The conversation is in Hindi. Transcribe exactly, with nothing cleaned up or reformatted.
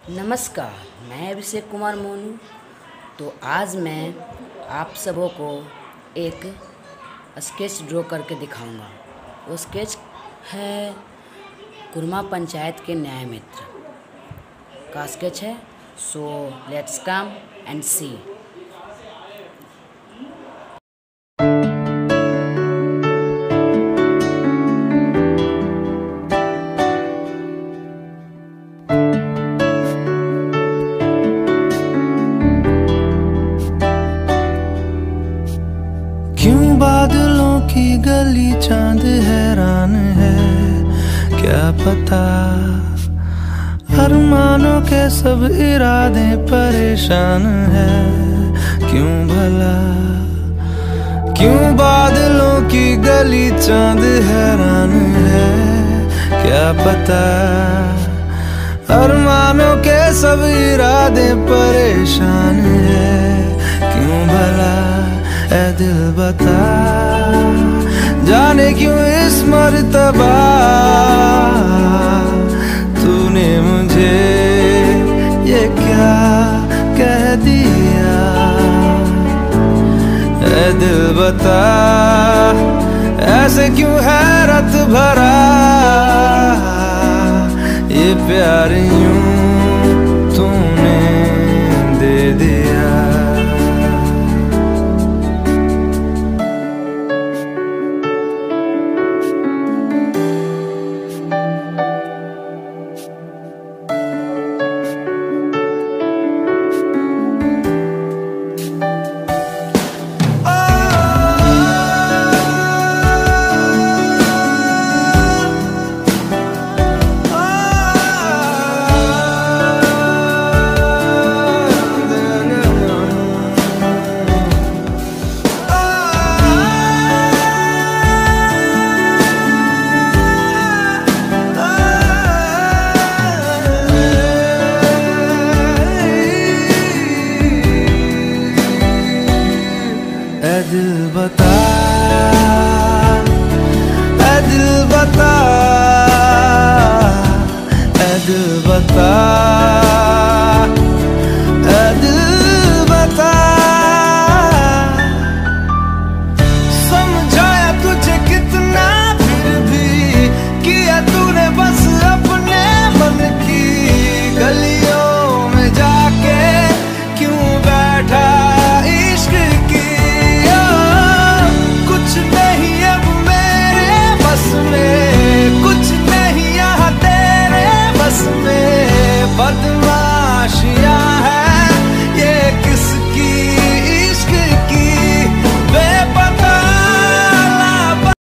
नमस्कार, मैं अभिषेक कुमार मोनू। तो आज मैं आप सबों को एक स्केच ड्रॉ करके दिखाऊंगा। वो स्केच है कुरमा पंचायत के न्याय मित्र का स्केच है। So let's come and see. क्यों बादलों की गली चांद हैरान है, क्या पता अरमानों के सब इरादे परेशान है। क्यों भला क्यों बादलों की गली चांद हैरान है, क्या पता अरमानों के सब इरादे परेशान है। क्यों भला ऐ दिल बता, जाने क्यों इस मर्तबा तूने मुझे ये क्या कह दिया। ऐ दिल बता, ऐसे क्यों हैरत भरा ये प्यार यूं